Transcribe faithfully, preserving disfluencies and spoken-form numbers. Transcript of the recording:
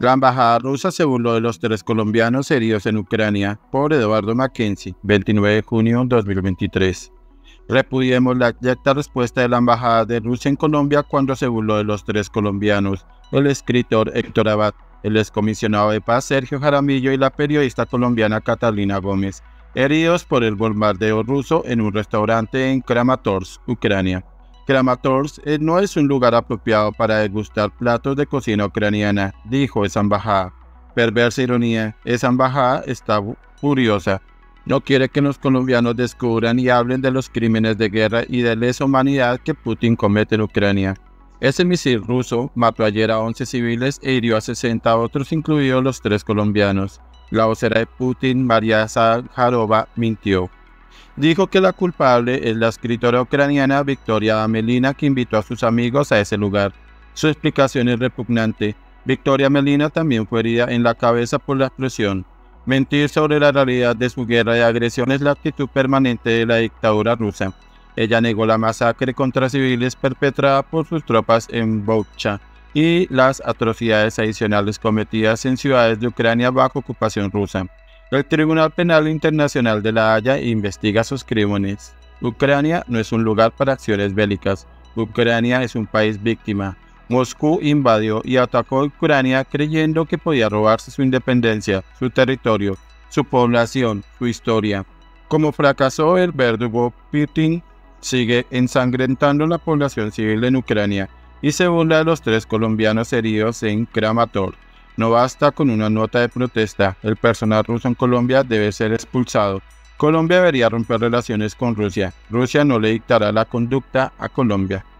La embajada rusa se burló de los tres colombianos heridos en Ucrania por Eduardo Mackenzie, veintinueve de junio de dos mil veintitrés. Repudiemos la directa respuesta de la embajada de Rusia en Colombia cuando se burló de los tres colombianos, el escritor Héctor Abad, el excomisionado de paz Sergio Jaramillo y la periodista colombiana Catalina Gómez, heridos por el bombardeo ruso en un restaurante en Kramatorsk, Ucrania. Kramatorsk no es un lugar apropiado para degustar platos de cocina ucraniana, dijo esa embajada. Perversa ironía, esa embajada está furiosa. No quiere que los colombianos descubran y hablen de los crímenes de guerra y de lesa humanidad que Putin comete en Ucrania. Ese misil ruso mató ayer a once civiles e hirió a sesenta a otros, incluidos los tres colombianos. La vocera de Putin, María Zakharova, mintió. Dijo que la culpable es la escritora ucraniana Victoria Amelina, que invitó a sus amigos a ese lugar. Su explicación es repugnante. Victoria Amelina también fue herida en la cabeza por la explosión. Mentir sobre la realidad de su guerra de agresión es la actitud permanente de la dictadura rusa. Ella negó la masacre contra civiles perpetrada por sus tropas en Bucha y las atrocidades adicionales cometidas en ciudades de Ucrania bajo ocupación rusa. El Tribunal Penal Internacional de La Haya investiga sus crímenes. Ucrania no es un lugar para acciones bélicas. Ucrania es un país víctima. Moscú invadió y atacó Ucrania creyendo que podía robarse su independencia, su territorio, su población, su historia. Como fracasó el verdugo, Putin sigue ensangrentando la población civil en Ucrania y se burla de los tres colombianos heridos en Kramatorsk. No basta con una nota de protesta, el personal ruso en Colombia debe ser expulsado. Colombia debería romper relaciones con Rusia. Rusia no le dictará la conducta a Colombia.